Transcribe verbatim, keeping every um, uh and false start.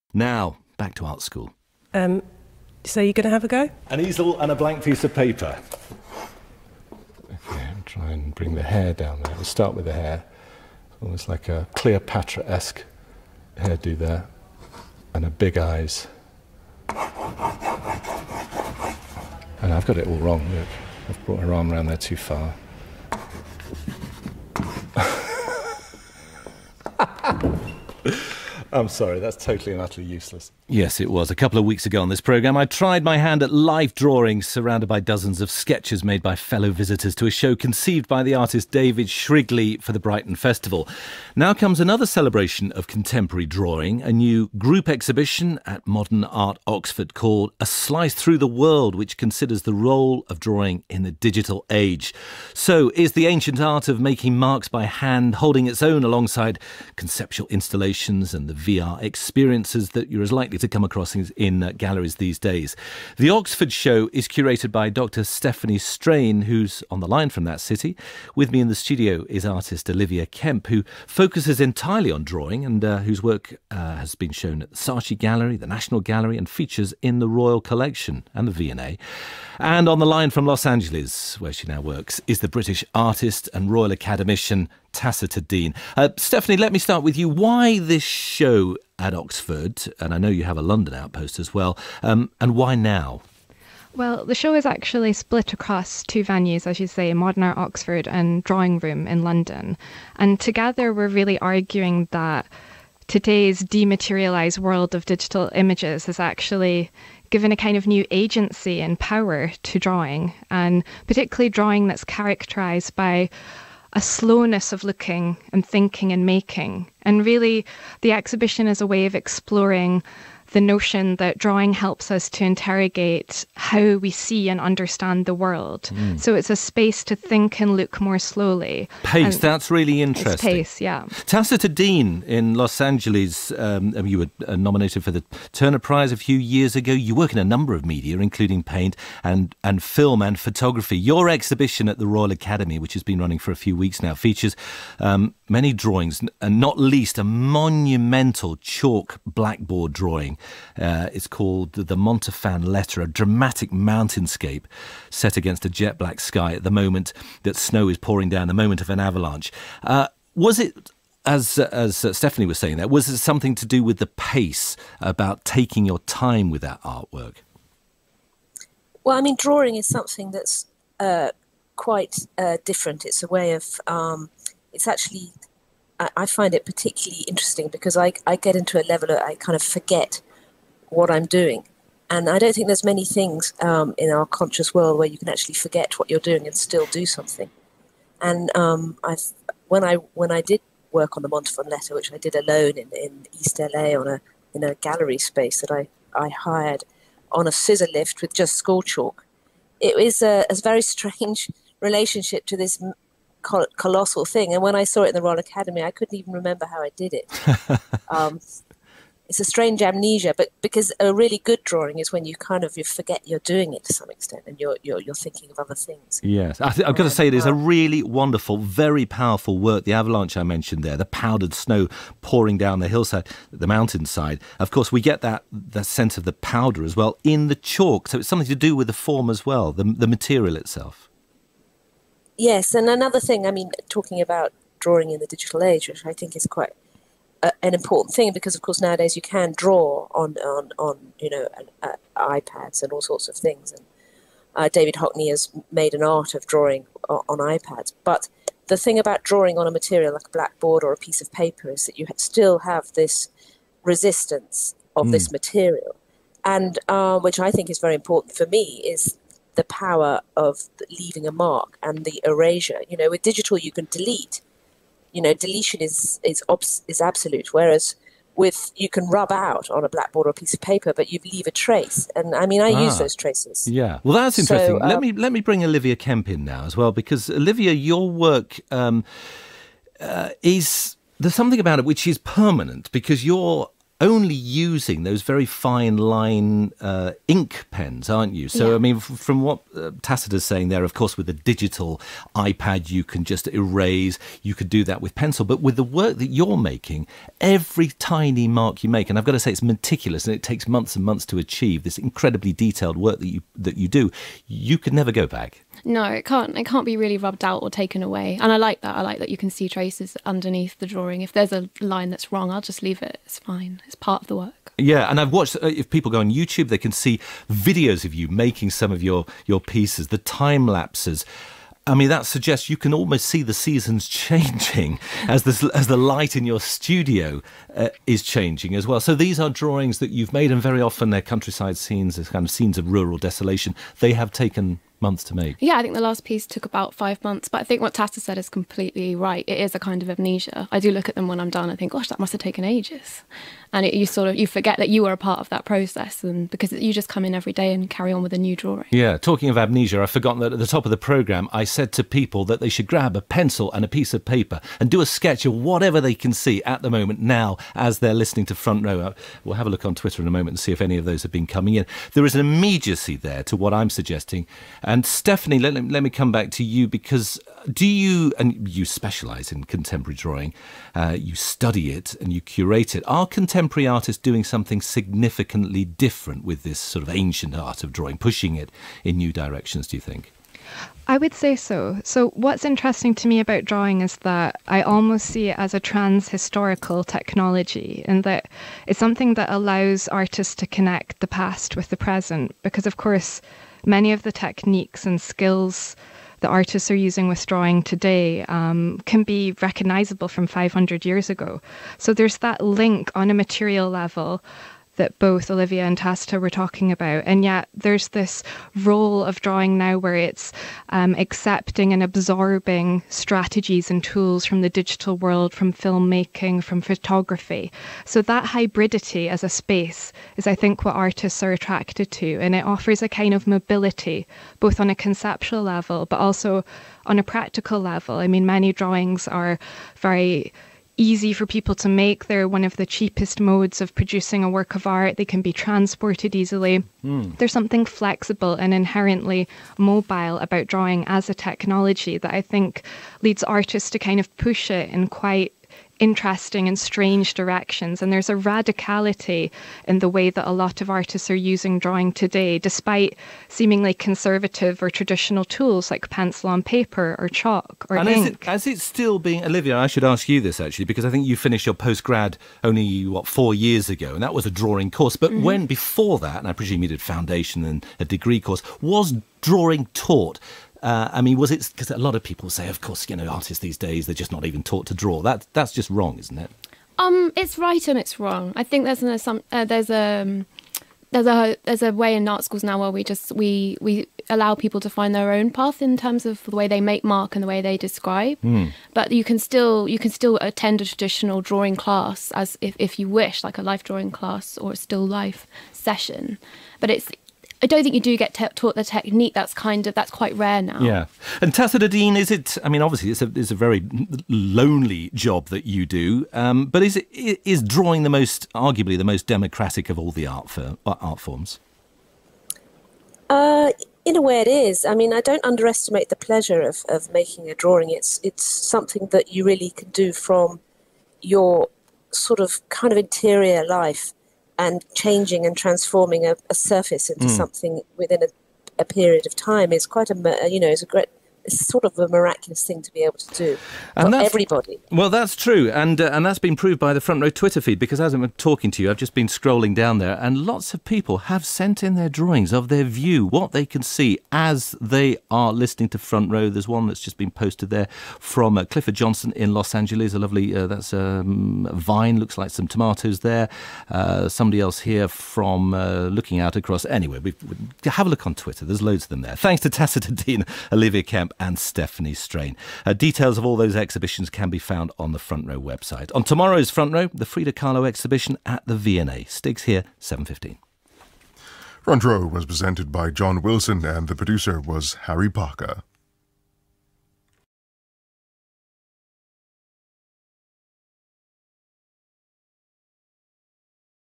Now, back to art school. Um, so you're going to have a go? An easel and a blank piece of paper. Okay, I'll try and bring the hair down there. We'll start with the hair. Almost like a Cleopatra-esque hairdo there. And a big eyes. And I've got it all wrong, look. I've brought her arm around there too far. I'm sorry, that's totally and utterly useless. Yes, it was. A couple of weeks ago on this programme, I tried my hand at live drawing, surrounded by dozens of sketches made by fellow visitors to a show conceived by the artist David Shrigley for the Brighton Festival. Now comes another celebration of contemporary drawing, a new group exhibition at Modern Art Oxford called A Slice Through the World, which considers the role of drawing in the digital age. So, is the ancient art of making marks by hand holding its own alongside conceptual installations and the V R experiences that you're as likely to come across in, in uh, galleries these days? The Oxford show is curated by Doctor Stephanie Straine, who's on the line from that city. With me in the studio is artist Olivia Kemp, who focuses entirely on drawing and uh, whose work uh, has been shown at the Saatchi Gallery, the National Gallery, and features in the Royal Collection and the V and A. And on the line from Los Angeles, where she now works, is the British artist and Royal Academician Tacita. Uh, Stephanie, let me start with you. Why this show at Oxford? And I know you have a London outpost as well. Um, and why now? Well, the show is actually split across two venues, as you say, Modern Art Oxford and Drawing Room in London. And together we're really arguing that today's dematerialised world of digital images has actually given a kind of new agency and power to drawing, and particularly drawing that's characterised by a slowness of looking and thinking and making. And really, the exhibition is a way of exploring the notion that drawing helps us to interrogate how we see and understand the world. Mm. So it's a space to think and look more slowly. Pace, and that's really interesting. It's pace, yeah. Tacita in Los Angeles, um, you were uh, nominated for the Turner Prize a few years ago. You work in a number of media, including paint and, and film and photography. Your exhibition at the Royal Academy, which has been running for a few weeks now, features um, many drawings, and not least a monumental chalk blackboard drawing. Uh, it's called The Montafan Letter, a dramatic mountainscape set against a jet black sky at the moment that snow is pouring down, the moment of an avalanche. Uh, was it, as as Stephanie was saying there, was it something to do with the pace, about taking your time with that artwork? Well, I mean, drawing is something that's uh, quite uh, different. It's a way of, um, it's actually, I, I find it particularly interesting because I, I get into a level that I kind of forget what I'm doing. And I don't think there's many things um, in our conscious world where you can actually forget what you're doing and still do something. And um, I've, when I when I did work on the Montafan Letter, which I did alone in, in East L A on a in a gallery space that I, I hired on a scissor lift with just school chalk, it was a, a very strange relationship to this col- colossal thing. And when I saw it in the Royal Academy, I couldn't even remember how I did it. um, It's a strange amnesia, but because a really good drawing is when you kind of you forget you're doing it to some extent, and you're you're, you're thinking of other things. Yes, I th- I've got to say it is a really wonderful, very powerful work. The avalanche I mentioned there, the powdered snow pouring down the hillside, the mountainside. Of course, we get that that sense of the powder as well in the chalk. So it's something to do with the form as well, the the material itself. Yes, and another thing, I mean, talking about drawing in the digital age, which I think is quite Uh, an important thing, because of course nowadays you can draw on on, on you know uh, iPads and all sorts of things, and uh, David Hockney has made an art of drawing on, on iPads. But the thing about drawing on a material like a blackboard or a piece of paper is that you ha- still have this resistance of mm. this material, and uh, which I think is very important for me is the power of leaving a mark and the erasure. You know, with digital you can delete. You know, deletion is is obs- is absolute, whereas with you can rub out on a blackboard or a piece of paper, but you leave a trace. And I mean, I ah, use those traces. Yeah, well, that's interesting. So, um, let me let me bring Olivia Kemp in now as well, because Olivia, your work um, uh, is there's something about it which is permanent, because you're only using those very fine line uh, ink pens, aren't you? So, Yeah. I mean, f- from what uh, Tacita's saying there, of course, with the digital iPad, you can just erase, you could do that with pencil. But with the work that you're making, every tiny mark you make, and I've got to say it's meticulous and it takes months and months to achieve this incredibly detailed work that you that you do, you could never go back. No, it can't. It can't be really rubbed out or taken away. And I like that. I like that you can see traces underneath the drawing. If there's a line that's wrong, I'll just leave it. It's fine. It's part of the work. Yeah, and I've watched, uh, if people go on YouTube, they can see videos of you making some of your, your pieces, the time lapses. I mean, that suggests you can almost see the seasons changing as the, as the light in your studio uh, is changing as well. So these are drawings that you've made, and very often they're countryside scenes, they're kind of scenes of rural desolation. They have taken months to make. Yeah, I think the last piece took about five months. But I think what Tata said is completely right. It is a kind of amnesia. I do look at them when I'm done and think, gosh, that must have taken ages. And it, you sort of, you forget that you were a part of that process, and because you just come in every day and carry on with a new drawing. Yeah, talking of amnesia, I've forgotten that at the top of the programme, I said to people that they should grab a pencil and a piece of paper and do a sketch of whatever they can see at the moment now as they're listening to Front Row. We'll have a look on Twitter in a moment and see if any of those have been coming in. There is an immediacy there to what I'm suggesting. And Stephanie, let, let me come back to you, because do you, and you specialise in contemporary drawing, uh, you study it and you curate it. Are contemporary artists doing something significantly different with this sort of ancient art of drawing, pushing it in new directions, do you think? I would say so. So what's interesting to me about drawing is that I almost see it as a trans-historical technology, in that it's something that allows artists to connect the past with the present, because of course many of the techniques and skills that artists are using with drawing today um, can be recognisable from five hundred years ago. So there's that link on a material level that both Olivia and Tacita were talking about. And yet there's this role of drawing now where it's um, accepting and absorbing strategies and tools from the digital world, from filmmaking, from photography. So that hybridity as a space is, I think, what artists are attracted to. And it offers a kind of mobility, both on a conceptual level, but also on a practical level. I mean, many drawings are very easy for people to make. They're one of the cheapest modes of producing a work of art. They can be transported easily. Mm. There's something flexible and inherently mobile about drawing as a technology that I think leads artists to kind of push it in quite interesting and strange directions. And there's a radicality in the way that a lot of artists are using drawing today, despite seemingly conservative or traditional tools like pencil on paper or chalk or and ink. Is it, as it's still being, Olivia, I should ask you this actually, because I think you finished your postgrad only, what, four years ago, and that was a drawing course. But mm-hmm. when, before that, and I presume you did foundation and a degree course, was drawing taught? Uh, I mean, was it, because a lot of people say, of course, you know, artists these days, they're just not even taught to draw. That that's just wrong, isn't it? Um, it's right and it's wrong. I think there's an assum- uh, there's a um, there's a there's a way in art schools now where we just we we allow people to find their own path in terms of the way they make mark and the way they describe. Mm. But you can still you can still attend a traditional drawing class as if if you wish, like a life drawing class or a still life session. But it's I don't think you do get te- taught the technique. That's kind of that's quite rare now. Yeah. And Tacita Dean, is it? I mean, obviously, it's a it's a very lonely job that you do. Um, but is it is drawing the most, arguably, the most democratic of all the art for, art forms? Uh, in a way, it is. I mean, I don't underestimate the pleasure of, of making a drawing. It's it's something that you really can do from your sort of kind of interior life, and changing and transforming a, a surface into mm. something within a, a period of time is quite a, you know, is a great, it's sort of a miraculous thing to be able to do for everybody. Well, that's true. And uh, and that's been proved by the Front Row Twitter feed, because as I'm talking to you, I've just been scrolling down there and lots of people have sent in their drawings of their view, what they can see as they are listening to Front Row. There's one that's just been posted there from uh, Clifford Johnson in Los Angeles. A lovely, uh, that's um, a vine, looks like some tomatoes there. Uh, somebody else here from uh, looking out across. Anyway, we have a look on Twitter. There's loads of them there. Thanks to Tacita Dean, Olivia Kemp and Stephanie Straine. Uh, details of all those exhibitions can be found on the Front Row website. On tomorrow's Front Row, the Frida Kahlo exhibition at the V and A. Stig's here, seven fifteen. Front Row was presented by John Wilson and the producer was Harry Parker.